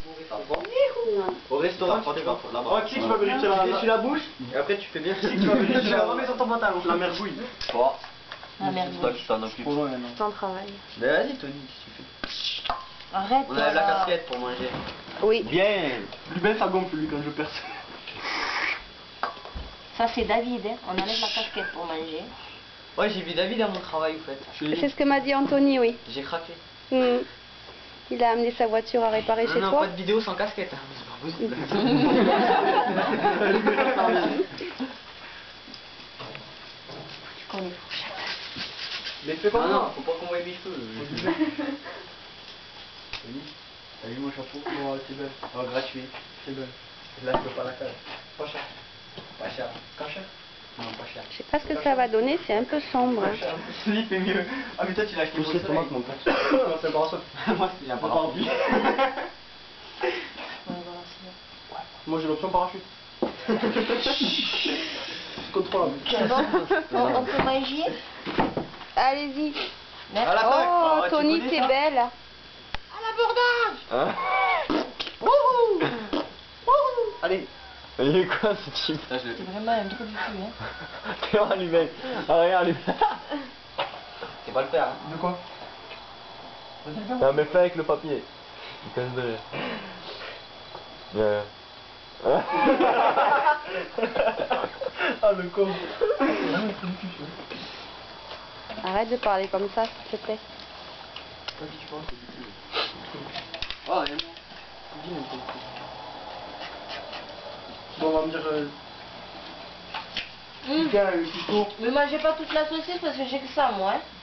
Au restaurant, tu vas pour là-bas. Tu sais que tu vas vérifier la bouche. Et après, tu fais bien. Tu sais que tu vas vérifier la remets sur ton pantalon. La mergouille. Bon. La merde. C'est toi qui t'en occupe. C'est ton travail. Mais vas-y, Tony, qu'est-ce que tu fais? Arrête. On a la casquette pour manger. Oui. Bien. Lui, ben, ça gonfle, lui, quand je perce. Ça, c'est David, hein. On enlève la casquette pour manger. Ouais, j'ai vu David à mon travail, en fait. C'est ce que m'a dit Anthony, oui. J'ai craqué. Il a amené sa voiture à réparer chez Non, toi. pas de vidéo sans casquette. Hein. C'est pas possible. Tu connais fourchette. Mais fais pas Non, ça. faut pas qu'on voie mes cheveux. T'as vu mon chapeau? Oh, c'est belle. Oh, gratuit. C'est belle. Là, je peux pas la faire. Pas cher. Pas cher. Pas cher. Non, pas cher. Je sais pas ce que ça va donner, c'est un peu sombre. Pas cher. Lui, il fait mieux. Ah, mais toi, tu l'as acheté pour le soleil. mon pote. Non, c'est pas ça. Moi, c'est un Pas parapluie. envie. Moi, j'ai l'option parachute. Contrôlable. C'est bon? On peut manger? Allez-y. Merci. Oh, tu Tony, connais c'est ça belle. Hein? Allez. Il est quoi ce type? C'est vraiment un trou du cul, hein. Regarde lui-même. Ah, regarde lui. C'est pas le faire. Hein. De quoi? Non, mais fais avec le papier. Il casse de rire. Ah, le con. Arrête de parler comme ça, s'il te plaît. Qu'est-ce que tu penses? Ah, il y a moi. Bon, on va me dire... Tiens, le couteau. Mais mangez pas toute la saucisse parce que j'ai que ça, moi, hein.